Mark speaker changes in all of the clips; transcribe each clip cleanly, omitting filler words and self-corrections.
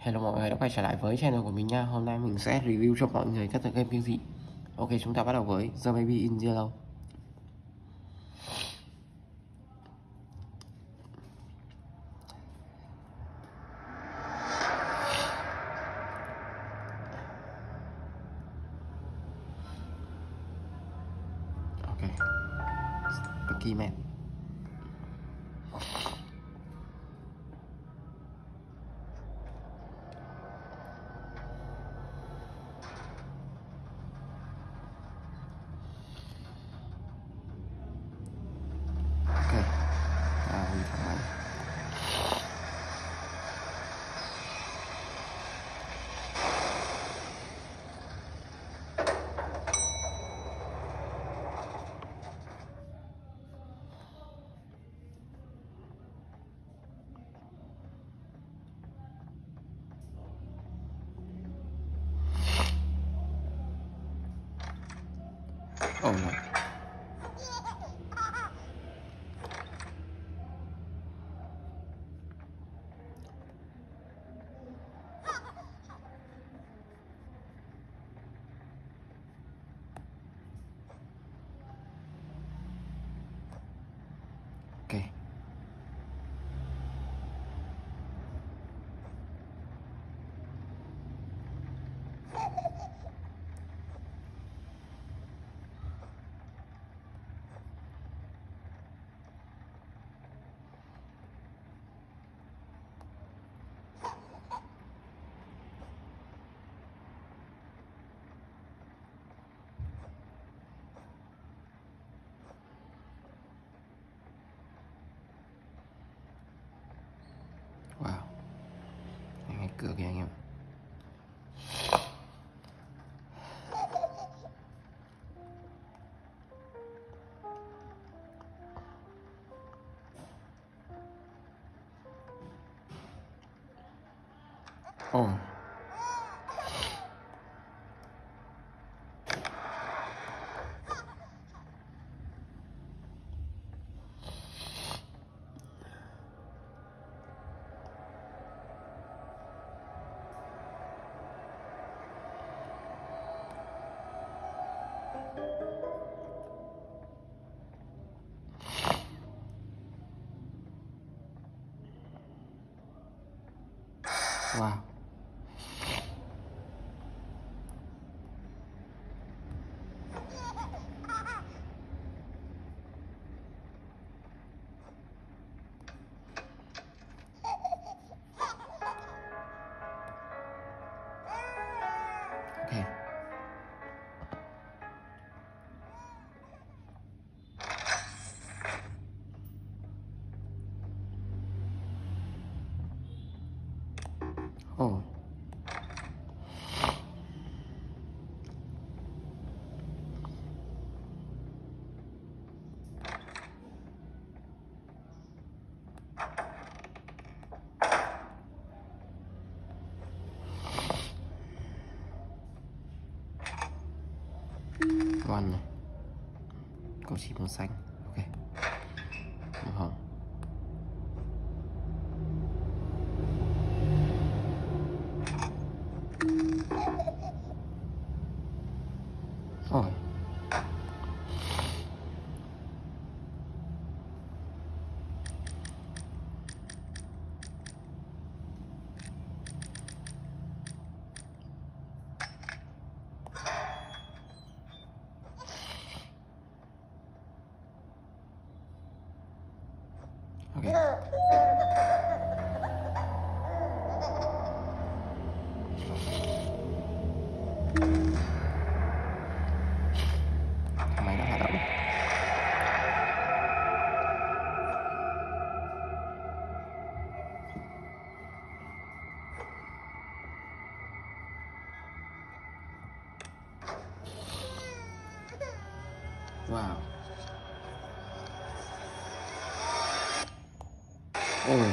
Speaker 1: Hello mọi người đã quay trở lại với channel của mình nha. Hôm nay mình sẽ review cho mọi người các tựa game kinh dị. Ok, chúng ta bắt đầu với The Baby in Yellow. Ok, the Keyman. Ok, mình thẳng máy. Oh no. Ok. Wow. Ngay cửa kìa anh em. Oh. Wow. Okay. Oh. Ngon này. Cậu chỉ màu xanh. Ok. Màu hồng. Ôi. Ok. Máy đã hoạt động. Wow. Ôi.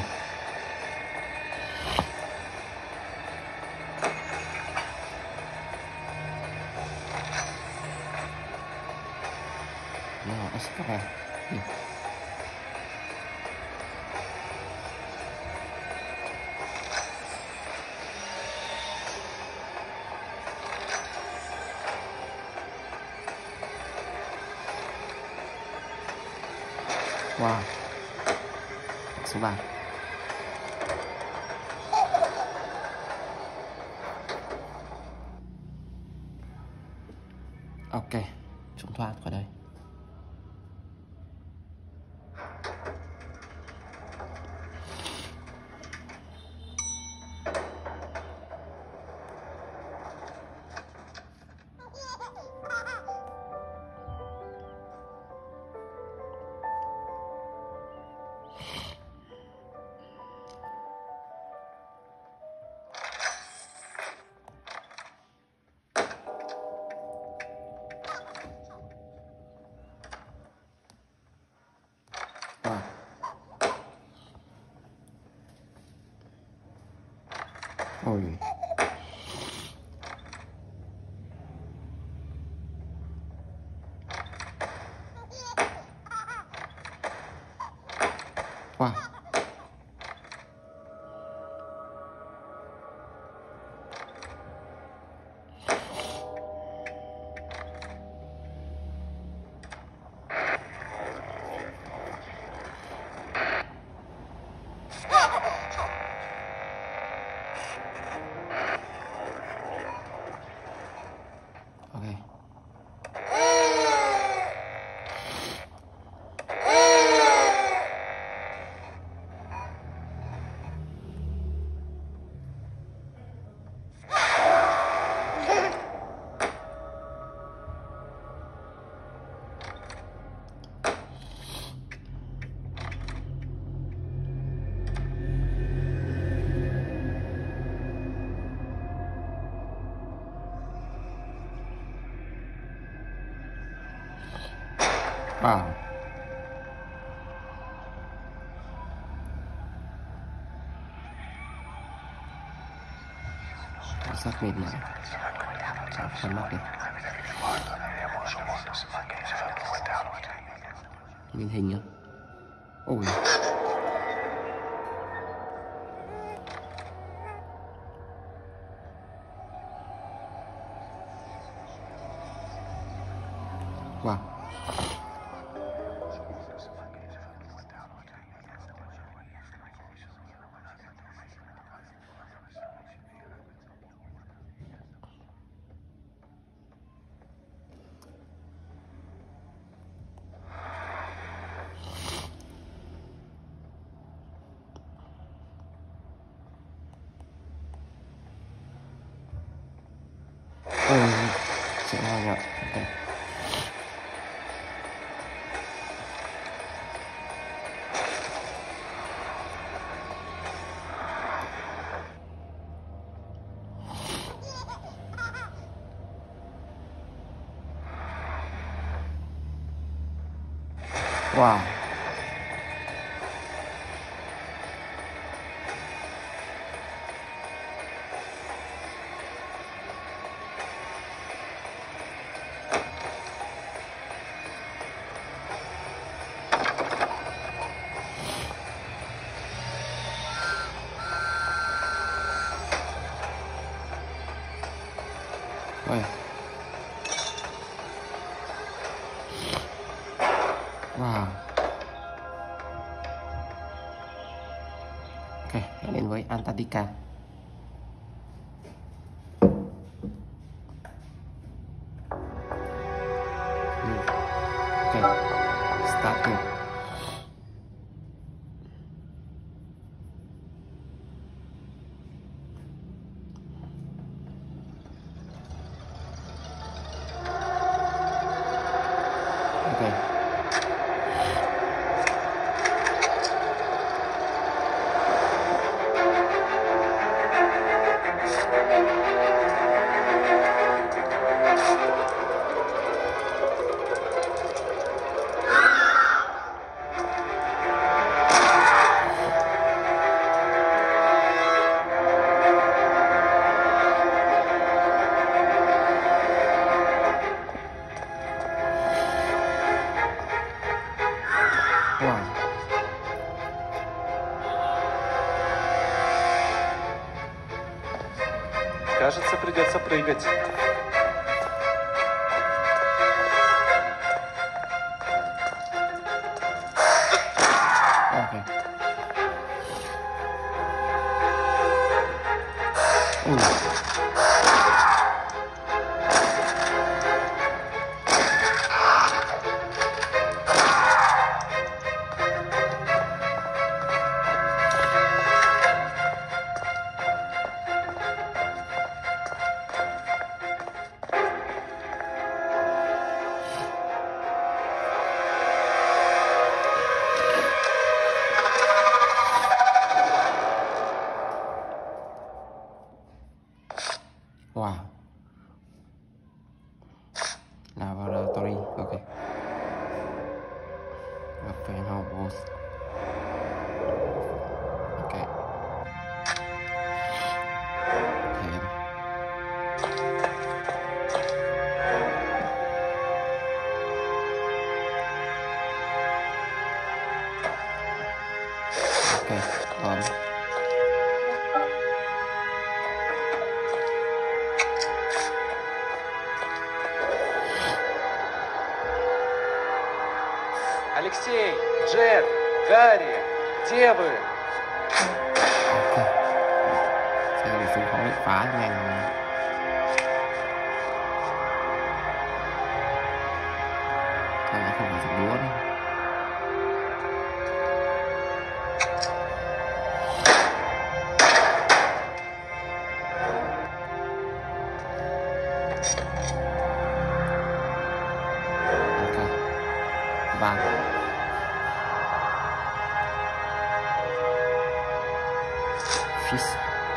Speaker 1: No, es para... Wow. Số 3. Ok, chúng thoát khỏi đây. Ôi. Wow. Ok. Wow. Rất mệt mỏi. Nhắm mắt đi. Nhìn hình nhá. Ôi. Wow. Sẽ ngon nhỉ. Ok. Wow. Ôi. Wow. Ok, đến với Antarctica. Ok, start here. Ok. Wow.
Speaker 2: Кажется, придется прыгать.
Speaker 1: Ui. Wow. Laboratory. Okay. A panel both. Okay. Then. Okay.
Speaker 2: Алексей, Джек, Гарри, где вы?
Speaker 1: Xe bị xuống khói phá nhanh. Thôi nó không phải dùng đũa đâu. Ok. Vàng. Fish.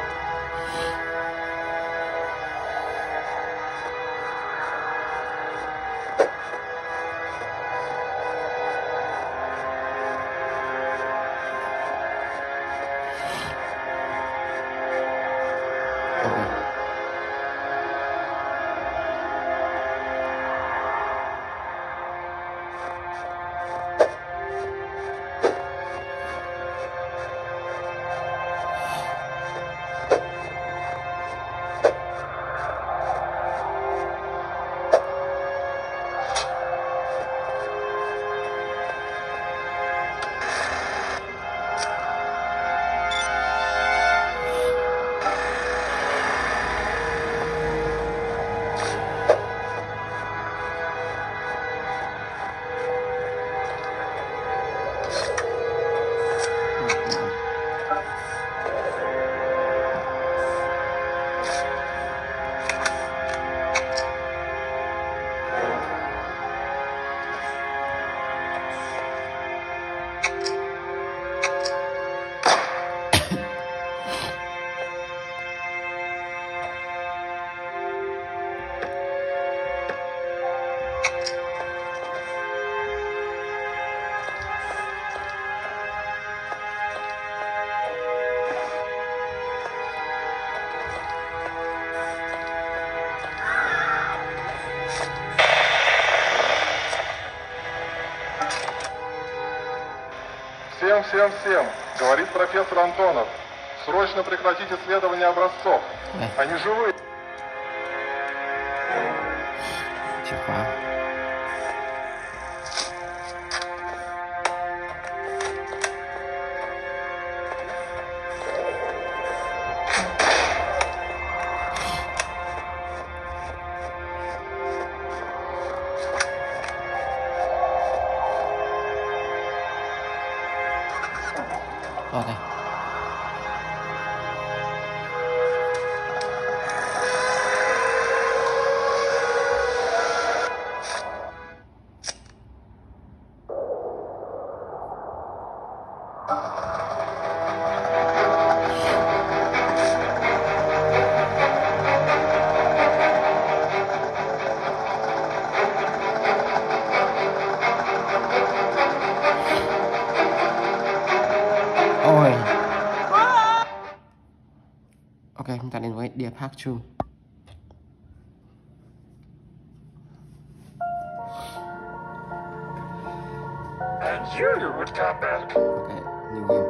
Speaker 3: Всем, говорит профессор Антонов. Срочно прекратить исследование образцов. Они живые.
Speaker 1: Chìa khóa. Ok. Ôi. Ok, chúng ta đến với Dear Park Chung.
Speaker 3: And you would come back.
Speaker 1: Ok, new game.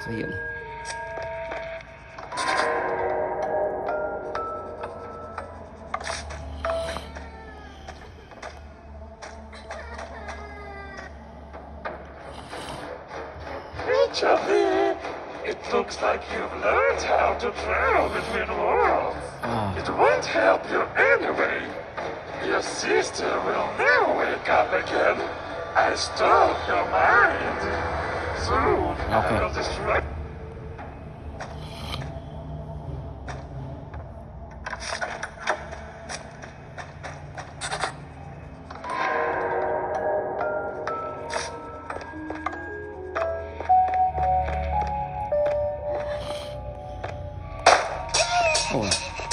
Speaker 1: sẽ hiện.
Speaker 4: It looks like you've learned how to travel between worlds. It won't help you anyway. Your sister will never wake up again. I stole your mind. Soon I will destroy.
Speaker 1: Ôi.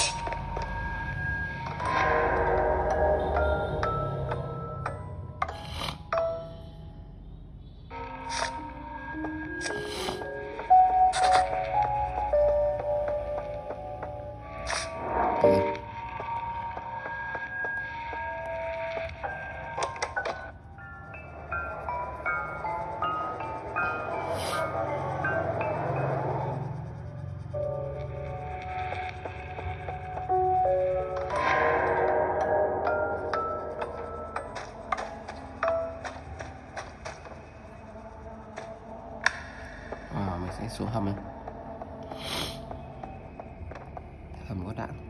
Speaker 1: Mình sẽ xuống hầm này. Hầm có đạn.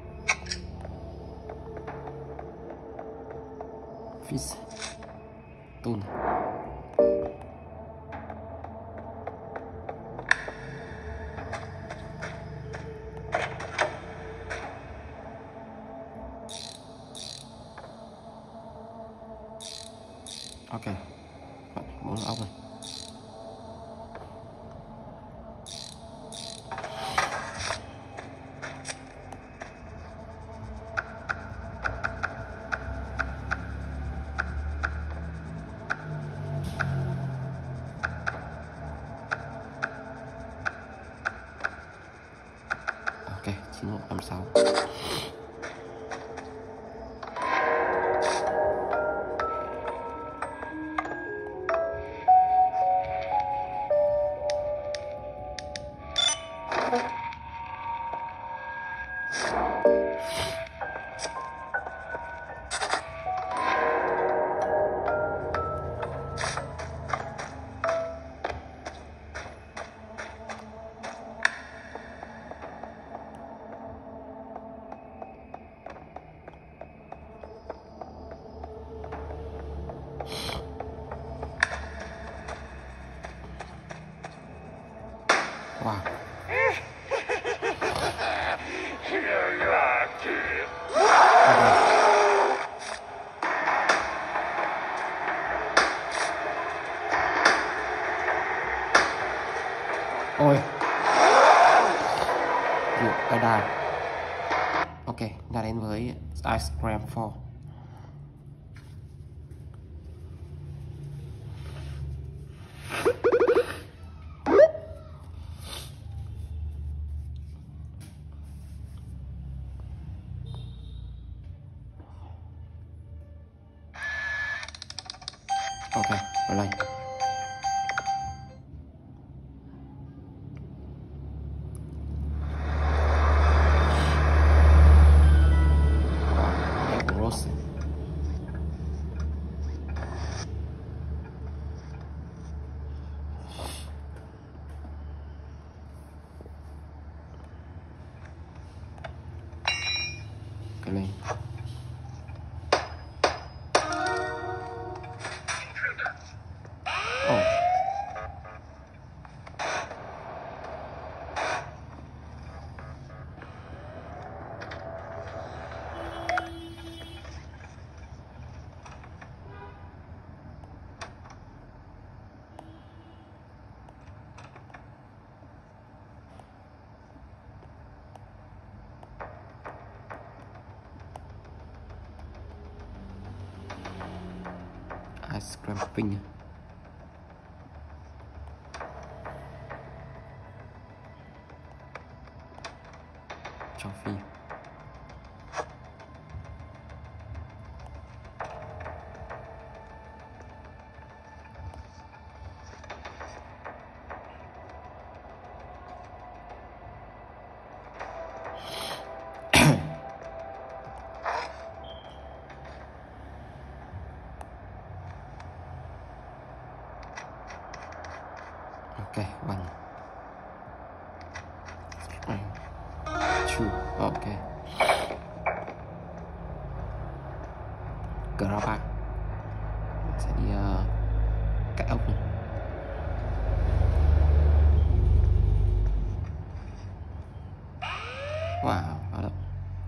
Speaker 1: Fish Tun. Ok, 4 ốc này. Ok, 9156. Wow.
Speaker 4: Here you are, kid.
Speaker 1: Ôi. Ai đài. Ok, đã đến với Ice Cream 4. Ok, play. Rose. Cái này. Ice Cream Pink. Cho phi. Ok, one. Two. Ok. Graba. Mình sẽ đi cắt ốc này. Wow, báo động.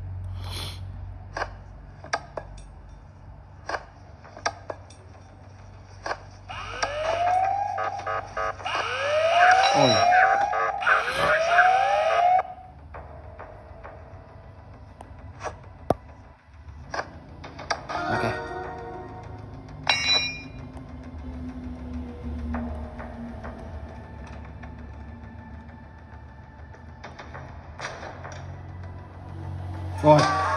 Speaker 1: Ôi. Ok. Rồi.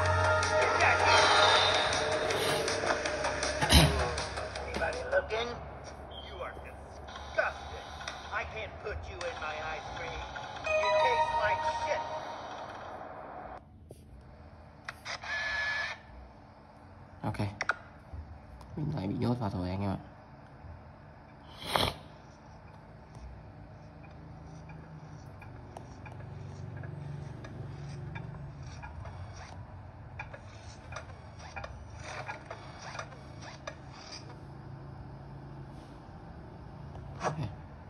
Speaker 5: Anybody looking? You are disgusting. I can't put you in my ice cream. You taste like shit.
Speaker 1: Ok. Mình lại bị nhốt vào rồi anh em ạ. Okay.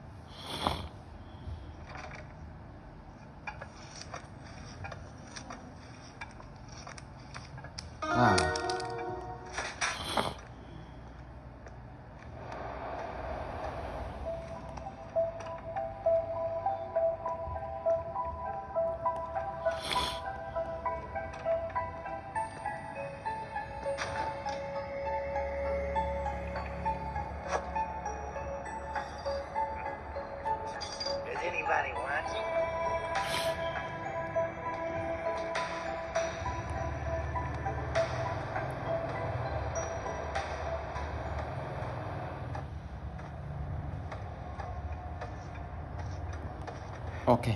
Speaker 1: Wow.
Speaker 5: Is anybody watching?
Speaker 1: Ok.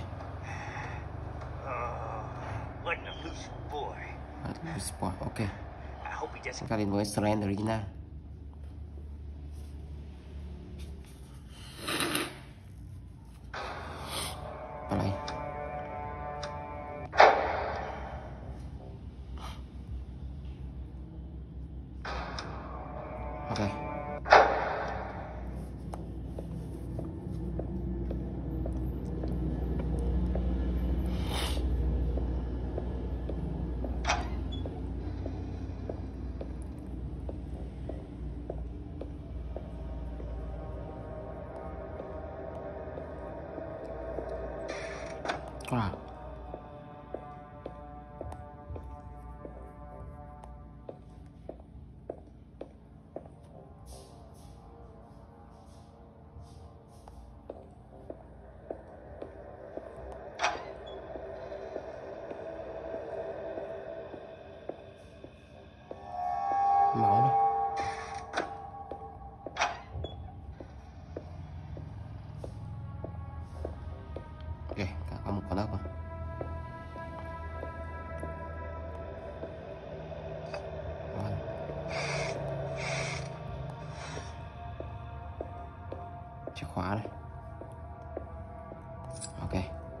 Speaker 5: What an elusive boy.
Speaker 1: Sport. Ok.
Speaker 5: I hope he doesn't.
Speaker 1: Chúng ta đến với Slenderina. Play. Ok. Wow. Máu này. Ok, cả có một con ốc rồi. Chìa khóa này. Ok.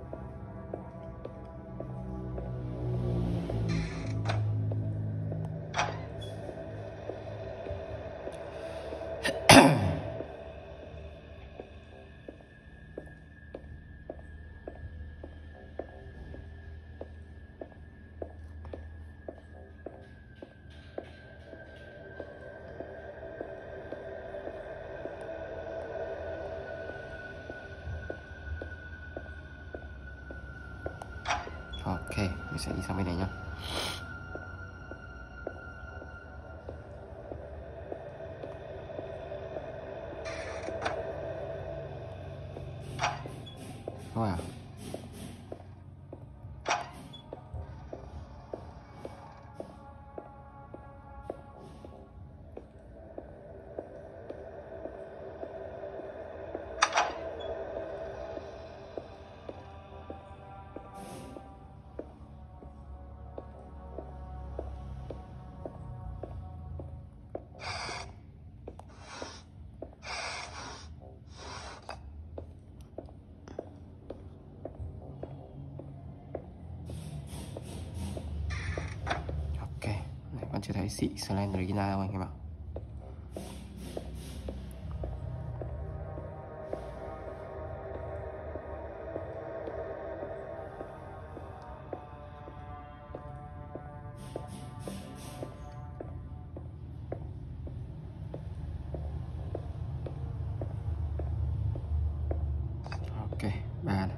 Speaker 1: Ok, mình sẽ đi sang bên này nhá. Wow. Messi Slenderina đâu anh em ạ. Ok, 3 này.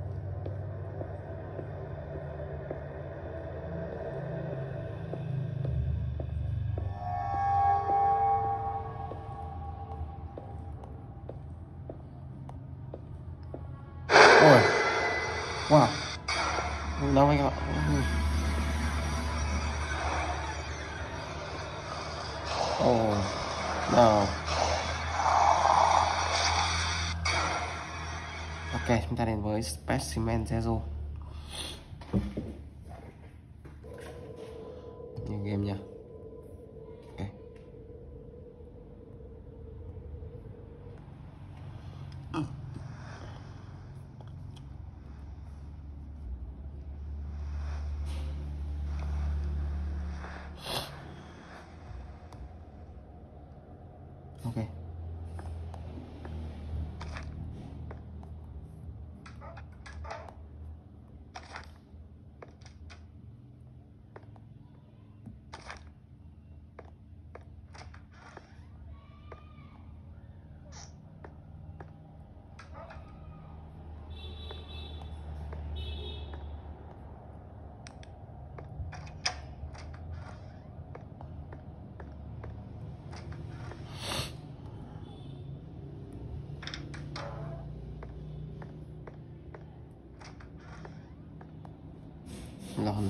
Speaker 1: Ôi, wow, đâu anh em ạ. Oh, no. Ok, chúng ta đến với Specimen Zero. New game nha. Ok. Ok. Lon.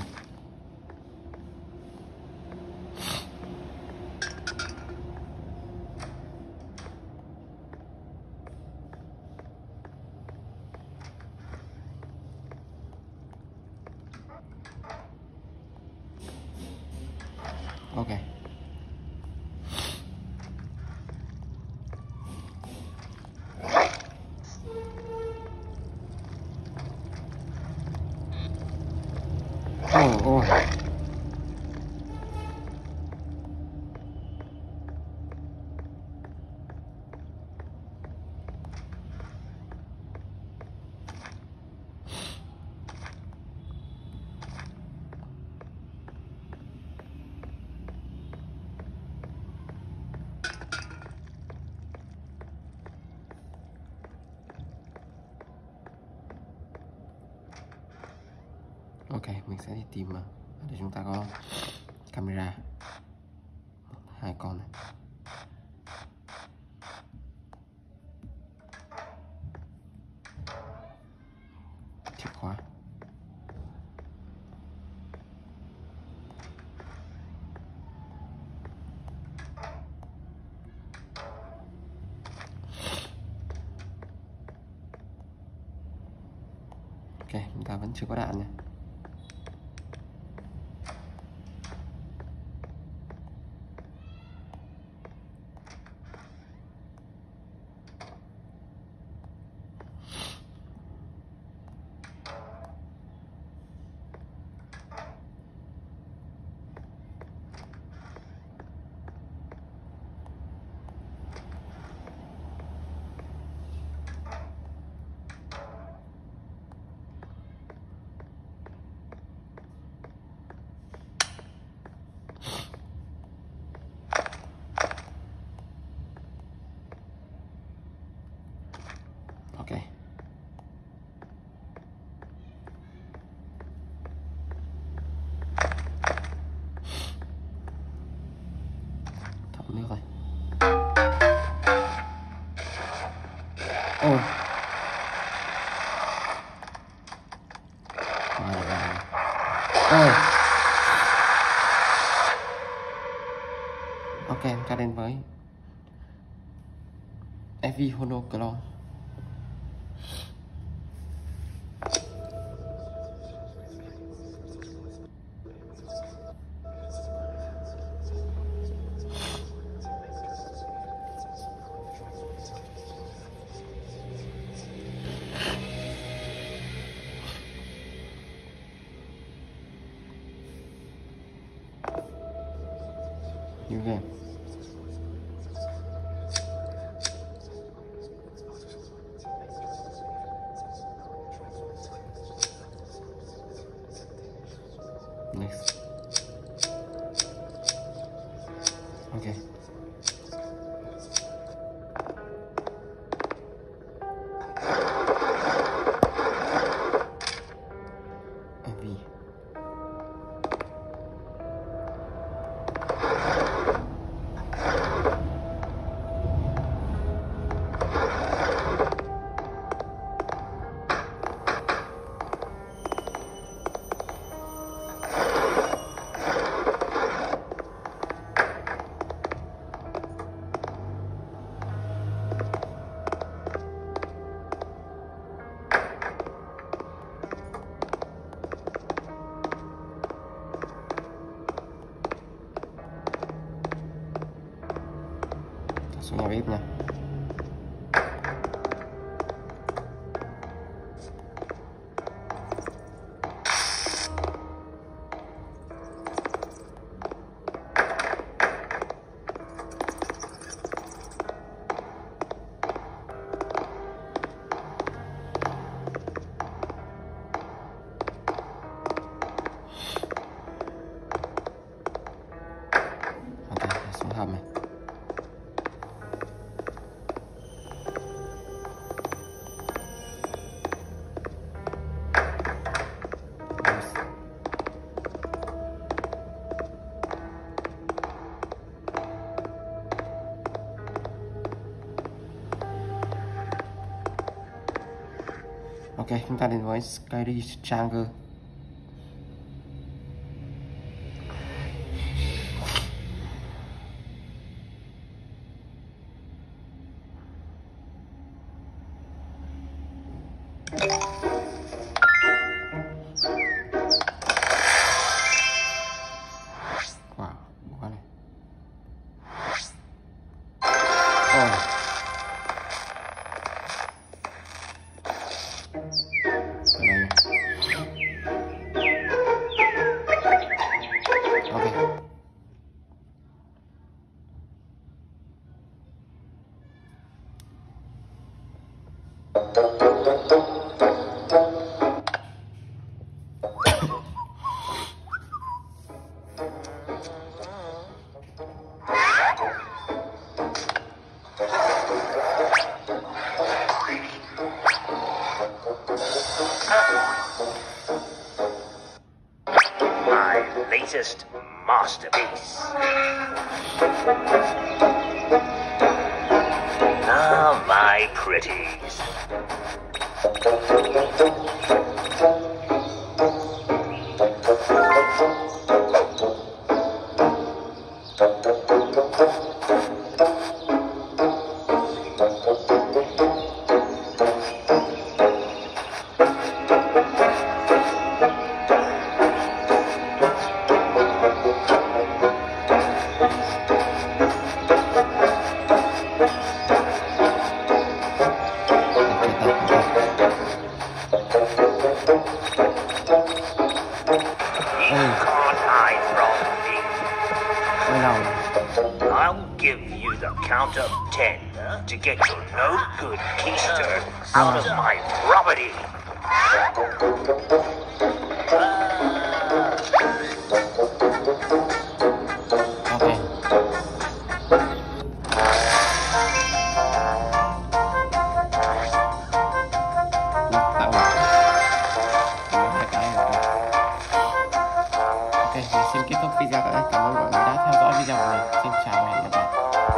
Speaker 1: Ok. Oh. Ok, mình sẽ đi tìm ở đây, chúng ta có camera 2 con này. Chìa khóa. Ok, chúng ta vẫn chưa có đạn nha. Ok. Thấm nước rồi. Ôi. Ôi. Ok, chúng ta đến với FV Honoclone. New game. Next. Okay. MV. Langsung nhà bếp nha. Ok, xuống hầm này. Ok, chúng ta đến với Skyrim Stranger. Wow, bukan nih. Oh. Oke.
Speaker 5: My latest masterpiece. Ah, my pretties. I'll give you the count of 10 to get your no-good keister out of my property.